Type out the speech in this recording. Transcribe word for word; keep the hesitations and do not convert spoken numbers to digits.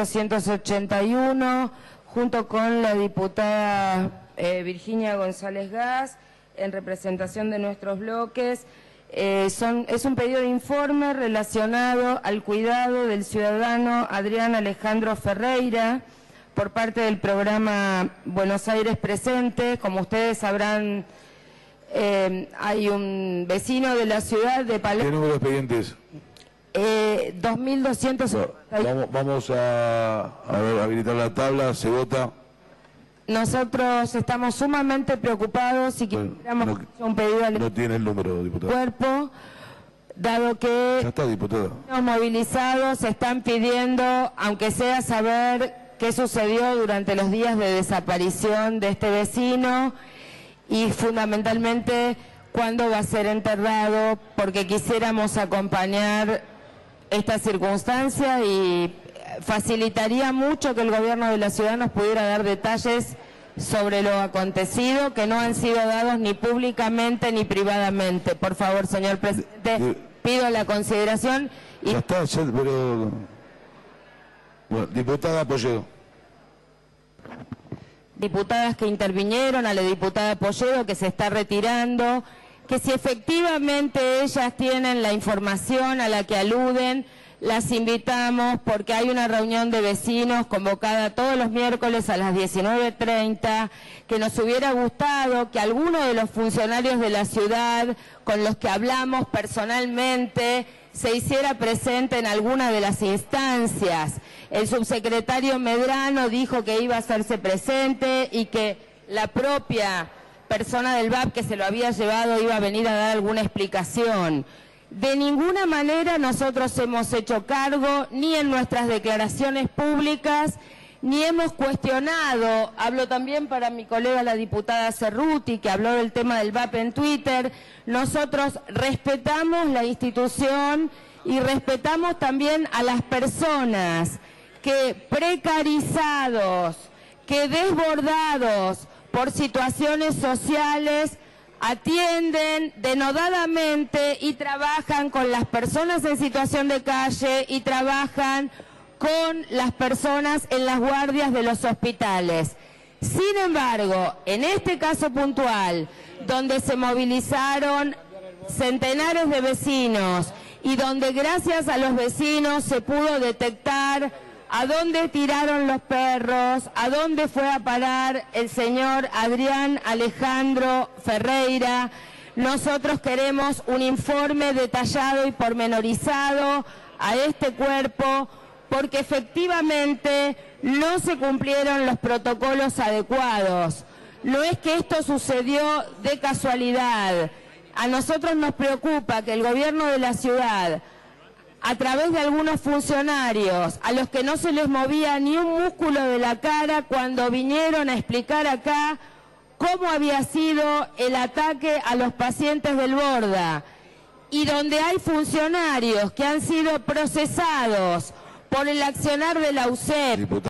doscientos ochenta y uno, junto con la diputada eh, Virginia González Gas, en representación de nuestros bloques. Eh, son, es un pedido de informe relacionado al cuidado del ciudadano Adrián Alejandro Ferreira por parte del programa Buenos Aires Presente. Como ustedes sabrán, eh, hay un vecino de la ciudad de Palermo. ¿Qué número de expediente es? Eh, dos mil doscientos. No, vamos, vamos a, a ver, habilitar la tabla, se vota. Nosotros estamos sumamente preocupados y quisiéramos no, hacer un pedido al no tiene el número, diputada. cuerpo, dado que Ya está, diputada. los movilizados están pidiendo, aunque sea saber qué sucedió durante los días de desaparición de este vecino y fundamentalmente cuándo va a ser enterrado, porque quisiéramos acompañar esta circunstancia y facilitaría mucho que el gobierno de la ciudad nos pudiera dar detalles sobre lo acontecido, que no han sido dados ni públicamente ni privadamente. Por favor, señor presidente, de, de, pido la consideración. Y... Ya está, ya, pero... Bueno, diputada Polledo. Diputadas que intervinieron, a la diputada Polledo que se está retirando, que si efectivamente ellas tienen la información a la que aluden, las invitamos porque hay una reunión de vecinos convocada todos los miércoles a las diecinueve treinta, que nos hubiera gustado que alguno de los funcionarios de la ciudad con los que hablamos personalmente se hiciera presente en alguna de las instancias. El subsecretario Medrano dijo que iba a hacerse presente y que la propia persona del V A P que se lo había llevado iba a venir a dar alguna explicación. De ninguna manera nosotros hemos hecho cargo, ni en nuestras declaraciones públicas, ni hemos cuestionado, hablo también para mi colega la diputada Cerruti, que habló del tema del V A P en Twitter. Nosotros respetamos la institución y respetamos también a las personas que precarizados, que desbordados por situaciones sociales, atienden denodadamente y trabajan con las personas en situación de calle y trabajan con las personas en las guardias de los hospitales. Sin embargo, en este caso puntual, donde se movilizaron centenares de vecinos y donde gracias a los vecinos se pudo detectar a dónde tiraron los perros, a dónde fue a parar el señor Adrián Alejandro Ferreira, nosotros queremos un informe detallado y pormenorizado a este cuerpo, porque efectivamente no se cumplieron los protocolos adecuados. No es que esto sucedió de casualidad. A nosotros nos preocupa que el gobierno de la ciudad, a través de algunos funcionarios a los que no se les movía ni un músculo de la cara cuando vinieron a explicar acá cómo había sido el ataque a los pacientes del Borda, y donde hay funcionarios que han sido procesados por el accionar de la U C E P,